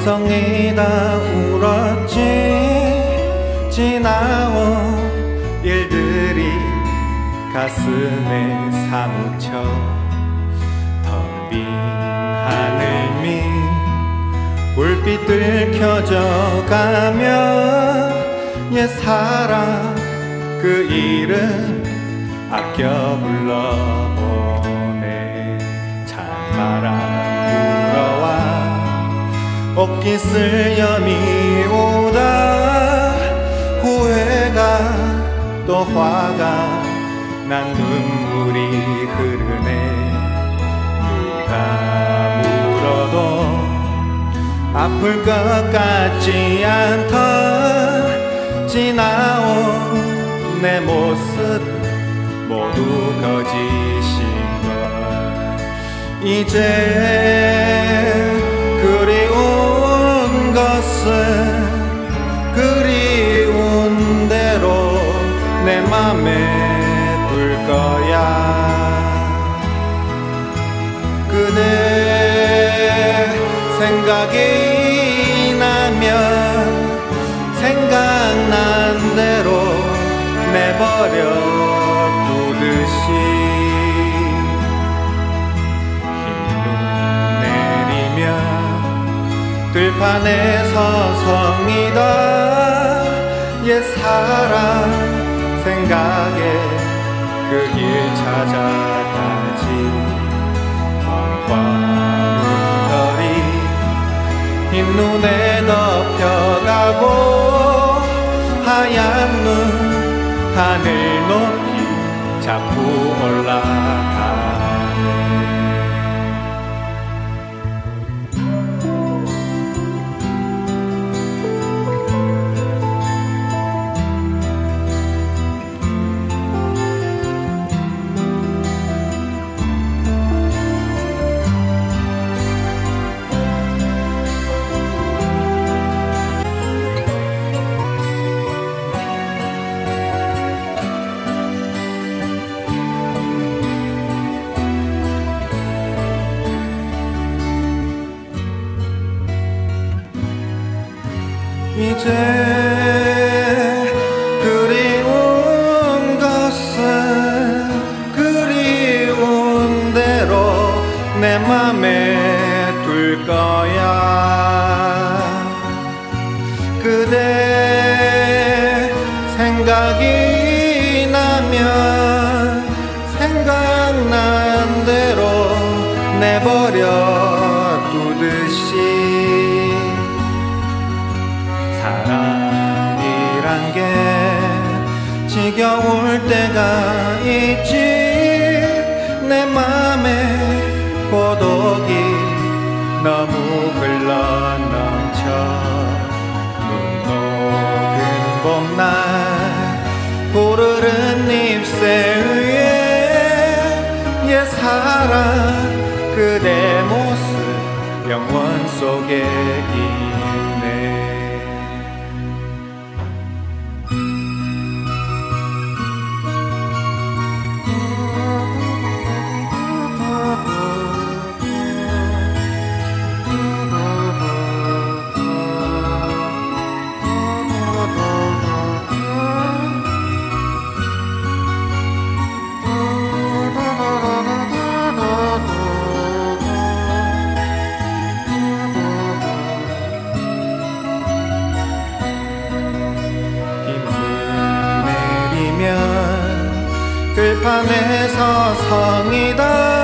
서성이다 울었지. 지나온 일들이 가슴에 사무쳐 텅 빈 하늘 밑 불빛들 켜져가며 옛사랑 그 이름 아껴 불러보네. 찬바람 불어와 옷깃을 여미 오다 후회가 또 화가 난 눈물이 흐르네. 누가 물어도 아플 것 같지 않던 지나온 내 모습 모두 거짓인 걸. 이제 그리운 것은 그리운 대로 내 맘에 둘 거야. 그대 생각이 나면 생각난 대로 내버려 두듯이 흰눈 내리면 들판에 서성이다 옛사랑 생각에 그 길 찾아가지. 황화문들이 흰눈에 덮여가고 하얀 눈 하늘 높이 자꾸 올라가네. 이제 그리운 것은 그리운 대로 내 맘에 둘 거야. 그대 생각이 나면 생각난 대로 내버려 두듯이 사랑이란 게 지겨울 때가 있지. 내 맘에 고독이 너무 흘러넘쳐 눈 녹은 봄날 푸르른 잎새 위에 옛사랑 그대 모습 영원 속에 있네. 들판에 서성이다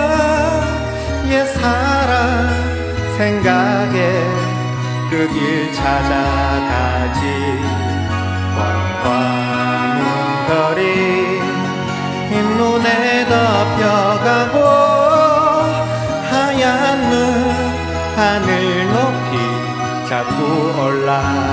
옛사랑 생각에 그 길 찾아가지. 황화문거리 흰눈에 덮여가고 하얀 눈 하늘 높이 자꾸 올라